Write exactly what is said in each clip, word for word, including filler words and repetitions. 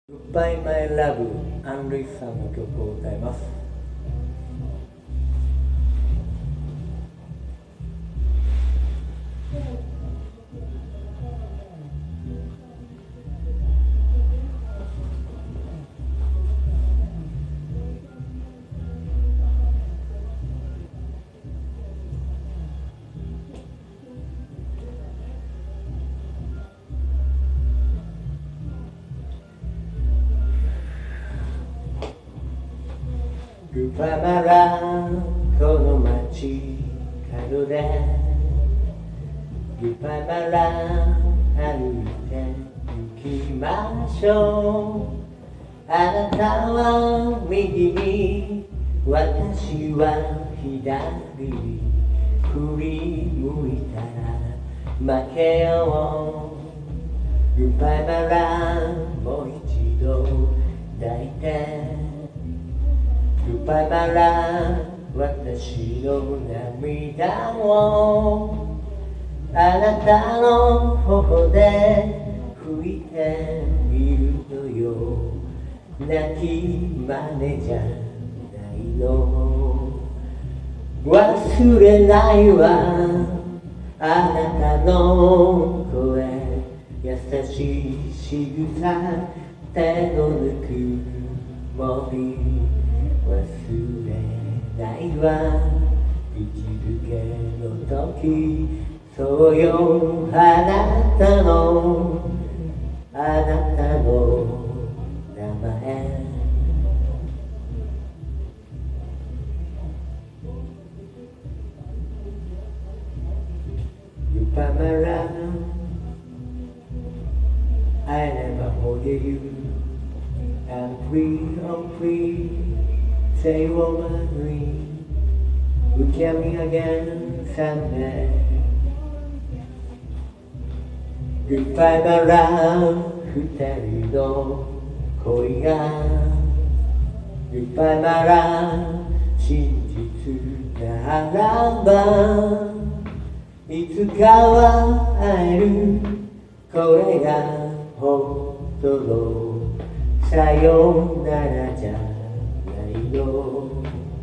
Goodbye My Love アン・ルイスさんの曲を歌います。グパマラこの街角でグパマラ歩いて行きましょう。あなたは右に私は左に振り向いたら負けよう。グパマラもう一度抱いてグパマラ私の涙をあなたの頬で拭いてみるのよ。泣き真似じゃないの。忘れないわあなたの声優しい仕草手のぬくもり忘れないわ口づけの時そうよあなたのあなたの名前グパマラ I never forget you I'm free, I'm free Say woman dream Look at me again someday Goodbye なら二人の恋が Goodbye なら真実ならばいつかは会えるこれが本当のさよならじゃないの。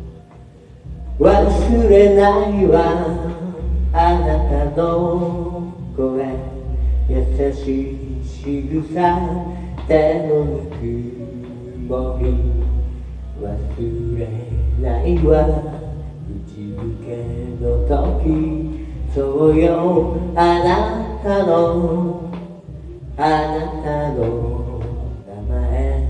忘れないわあなたの声優しい仕草手のぬくもり忘れないわ口づけの時そうよあなたのあなたの名前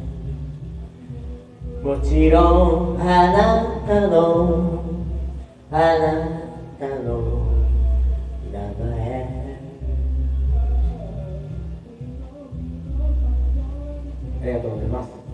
もちろんあなたのあなたの名前ありがとうございます。